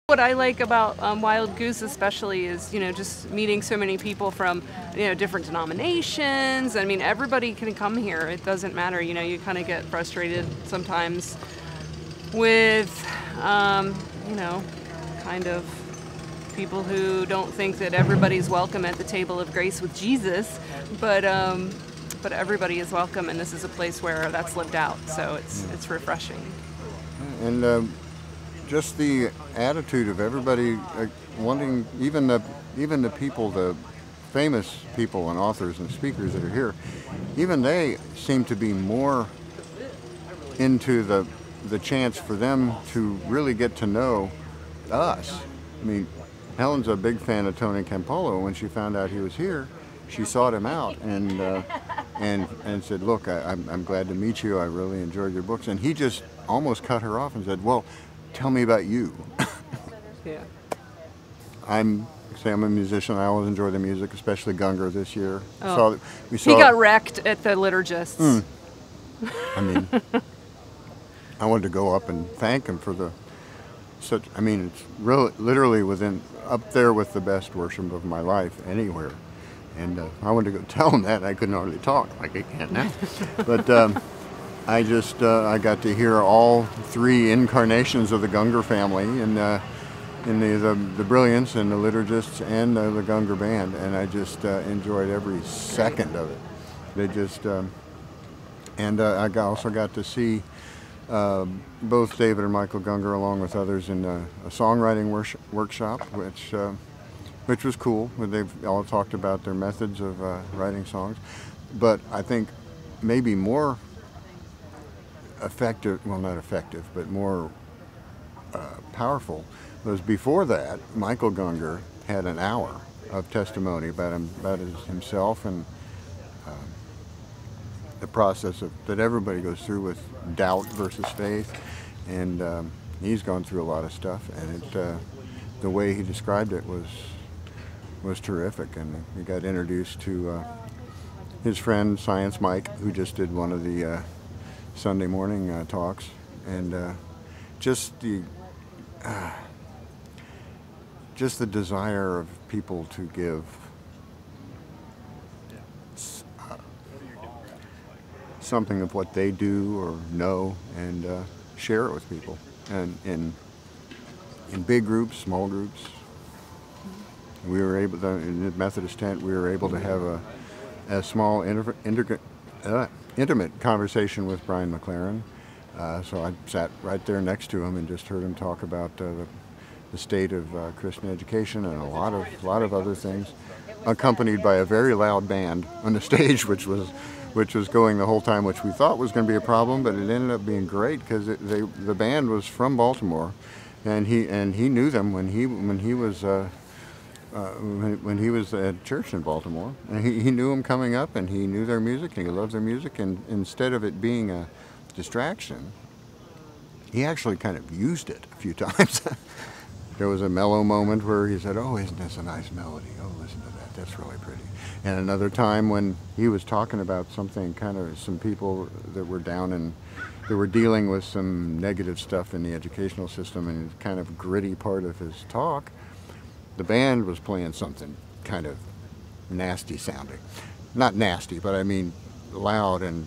What I like about Wild Goose especially is, just meeting so many people from, different denominations. I mean, everybody can come here. It doesn't matter. You kind of get frustrated sometimes with, kind of people who don't think that everybody's welcome at the table of grace with Jesus, but everybody is welcome, and this is a place where that's lived out. So it's refreshing. And just the attitude of everybody wanting, even the people, the famous people and authors and speakers that are here, even they seem to be more into the chance for them to really get to know us. I mean, Helen's a big fan of Tony Campolo. When she found out he was here, she sought him out and said, "Look, I'm glad to meet you. I really enjoyed your books." And he just almost cut her off and said, "Well, tell me about you." Yeah. I'm a musician. I always enjoy the music, especially Gungor this year. Oh. We saw he got wrecked at the liturgists. I mean, I wanted to go up and thank him for it's really literally up there with the best worship of my life anywhere. And I wanted to go tell him that. I couldn't hardly talk like I can now. But I got to hear all three incarnations of the Gungor family in the Brilliance and the liturgists and the Gungor band, and I just enjoyed every second of it. They just I also got to see both David and Michael Gungor, along with others, in a songwriting workshop, which was cool. They've all talked about their methods of writing songs, but I think maybe more effective, well, not effective, but more powerful, was before that, Michael Gungor had an hour of testimony about himself and the process that everybody goes through with doubt versus faith, and he's gone through a lot of stuff, and the way he described it was terrific. And we got introduced to his friend Science Mike, who just did one of the Sunday morning talks, and just the desire of people to give something of what they do or know, and share it with people, and in big groups, small groups. We were able to, in the Methodist tent, we were able to have a small intimate conversation with Brian McLaren. So I sat right there next to him and just heard him talk about the state of Christian education and a lot of other things, accompanied by a very loud band on the stage, which was going the whole time, which we thought was going to be a problem, but it ended up being great because the band was from Baltimore, and he knew them when he was at church in Baltimore, and he knew them coming up, and he knew their music, and he loved their music, and instead of it being a distraction, he actually kind of used it a few times. There was a mellow moment where he said, "Oh, isn't this a nice melody? Oh, listen to that. That's really pretty." And another time when he was talking about something, some people that were down and they were dealing with some negative stuff in the educational system, and kind of gritty part of his talk, the band was playing something kind of nasty sounding. Not nasty, but I mean loud and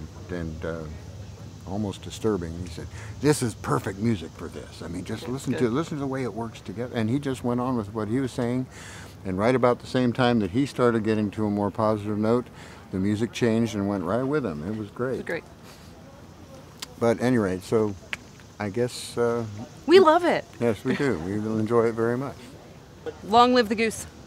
almost disturbing. He said, "This is perfect music for this. I mean, just listen to the way it works together." And he just went on with what he was saying, and right about the same time that he started getting to a more positive note, the music changed and went right with him. It was great. It was great. But at any rate, so I guess we love it. Yes, we do. We enjoy it very much. Long live the goose.